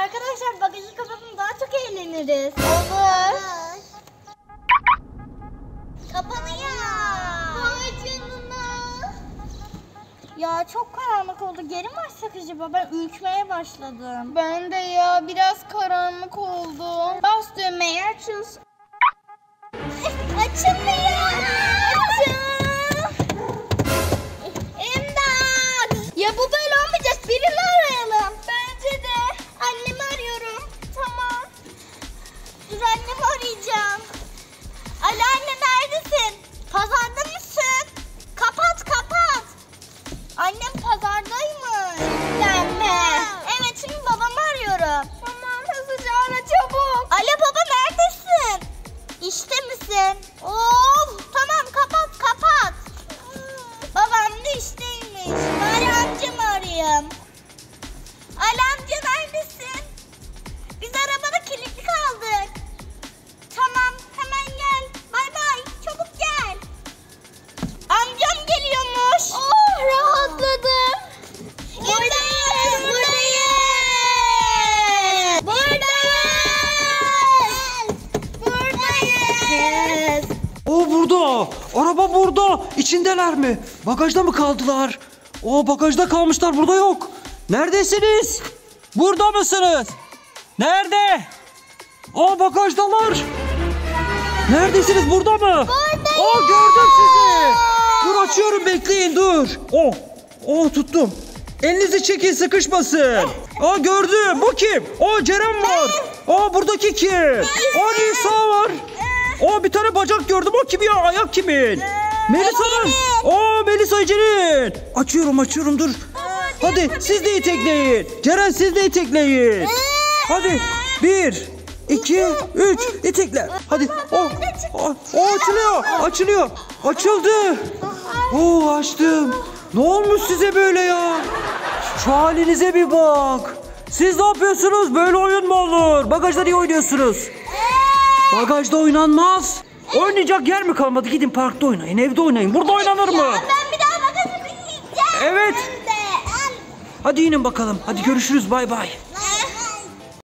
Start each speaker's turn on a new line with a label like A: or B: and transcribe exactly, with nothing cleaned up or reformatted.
A: Arkadaşlar bagajı kapatalım, daha çok eğleniriz. Olur. Kapanıyor. Vay canına. Ya çok karanlık oldu. Geri mi açsak acaba? Ben ürkmeye başladım.
B: Ben de ya, biraz karanlık oldu.
A: Bas düğmeye, açılsın. Açılmıyor. Açıl. İmdat. Ya bu böyle olmayacak. Birini arayalım. Bence de. Annemi arıyorum. Tamam. Dur, annemi arayacağım. Alo anne, neredesin? Pazarda mısın? Kapat kapat. Annem pazardaymış. Gelme. Evet, şimdi babamı arıyorum.
B: Tamam, hızlıca ara çabuk.
A: Alo baba, neredesin? İşte misin? Of, tamam kapat kapat. Babam da işteymiş. Bari amcamı arayayım. Alo amca, neredesin? Biz arabada kilitli kaldık. Tamam, hemen gel. Bay bay, çabuk gel. Amcam geliyormuş. Oh, rahatladım. Buradayız, buradayız. Buradayız. Buradayız.
C: O burada. Araba burada. İçindeler mi? Bagajda mı kaldılar? O bagajda kalmışlar. Burada yok. Neredesiniz? Burada mısınız? Nerede? O bagajdalar. Neredesiniz? Burada mı?
A: Buradayım.
C: O gördüm sizi. Dur, açıyorum, bekleyin, dur. Oh. Oh, tuttum. Elinizi çekin, sıkışmasın. Aa, gördüm. Bu kim? O Ceren var. Aa, buradaki kim? O Nisa var. Aa, bir tane bacak gördüm. O kim ya? Ayak kimin? Melisa'nın. Aa, Melisa Ece'nin. Açıyorum açıyorum, dur. Hadi siz de itekleyin. Ceren, siz de itekleyin. Hadi. Bir, iki, üç. İtekle. Hadi. Oh, oh, oh, açılıyor. Açılıyor. Açıldı. Oo, açtım. Ne olmuş size böyle ya? Şu halinize bir bak. Siz ne yapıyorsunuz? Böyle oyun mu olur? Bagajda niye oynuyorsunuz? Bagajda oynanmaz. Oynayacak yer mi kalmadı? Gidin parkta oynayın, evde oynayın. Burada oynanır mı?
A: Ben bir daha bagaja binmeyeceğim.
C: Evet.
A: Hem de.
C: Hadi inin bakalım. Hadi görüşürüz. Bay bay.